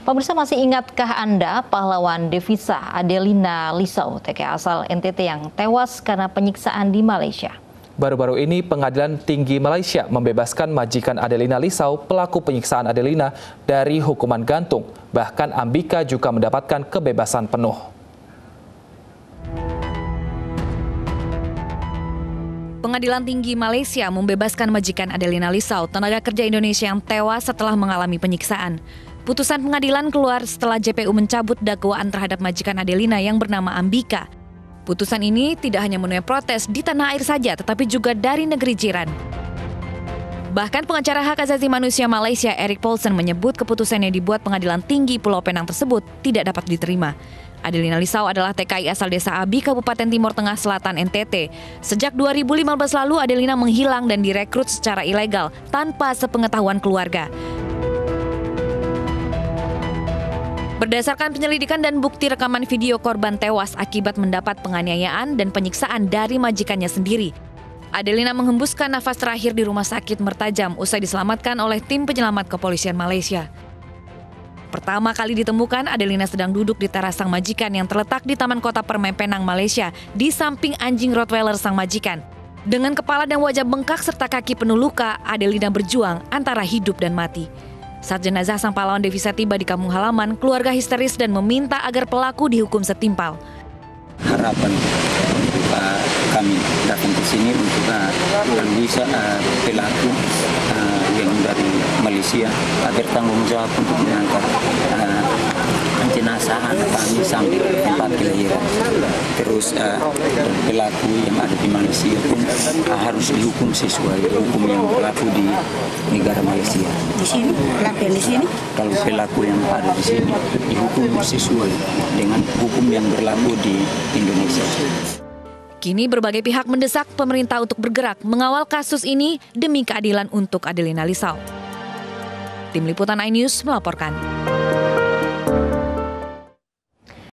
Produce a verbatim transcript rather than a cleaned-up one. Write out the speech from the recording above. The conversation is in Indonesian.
Pemirsa, masih ingatkah Anda pahlawan devisa Adelina Lisau, T K I asal N T T yang tewas karena penyiksaan di Malaysia? Baru-baru ini Pengadilan Tinggi Malaysia membebaskan majikan Adelina Lisau, pelaku penyiksaan Adelina, dari hukuman gantung. Bahkan Ambika juga mendapatkan kebebasan penuh. Pengadilan Tinggi Malaysia membebaskan majikan Adelina Lisau, tenaga kerja Indonesia yang tewas setelah mengalami penyiksaan. Putusan pengadilan keluar setelah J P U mencabut dakwaan terhadap majikan Adelina yang bernama Ambika. Putusan ini tidak hanya menuai protes di tanah air saja, tetapi juga dari negeri jiran. Bahkan pengacara hak asasi manusia Malaysia, Eric Paulsen, menyebut keputusan yang dibuat Pengadilan Tinggi Pulau Penang tersebut tidak dapat diterima. Adelina Lisau adalah T K I asal Desa Abi, Kabupaten Timur Tengah Selatan, N T T. Sejak dua ribu lima belas lalu, Adelina menghilang dan direkrut secara ilegal tanpa sepengetahuan keluarga. Berdasarkan penyelidikan dan bukti rekaman video korban tewas akibat mendapat penganiayaan dan penyiksaan dari majikannya sendiri, Adelina menghembuskan nafas terakhir di rumah sakit Mertajam usai diselamatkan oleh tim penyelamat kepolisian Malaysia. Pertama kali ditemukan, Adelina sedang duduk di teras sang majikan yang terletak di Taman Kota Permai Penang, Malaysia, di samping anjing Rottweiler sang majikan. Dengan kepala dan wajah bengkak serta kaki penuh luka, Adelina berjuang antara hidup dan mati. Saat jenazah sang pahlawan devisa tiba di kampung halaman, keluarga histeris dan meminta agar pelaku dihukum setimpal. Harapan untuk uh, kami datang ke sini untuk uh, kalau bisa uh, pelaku uh, yang dari Malaysia agar tanggung jawab untuk mengangkat uh, jenazah anak kami sampai tempat kelahiran. Terus uh, pelaku yang ada di Malaysia pun uh, harus dihukum sesuai hukum yang berlaku di negara Malaysia. Di sini, pelaku yang di sini? Kalau pelaku yang ada di sini dihukum sesuai dengan hukum yang berlaku di Indonesia. Kini berbagai pihak mendesak pemerintah untuk bergerak mengawal kasus ini demi keadilan untuk Adelina Lisau. Tim Liputan iNews melaporkan.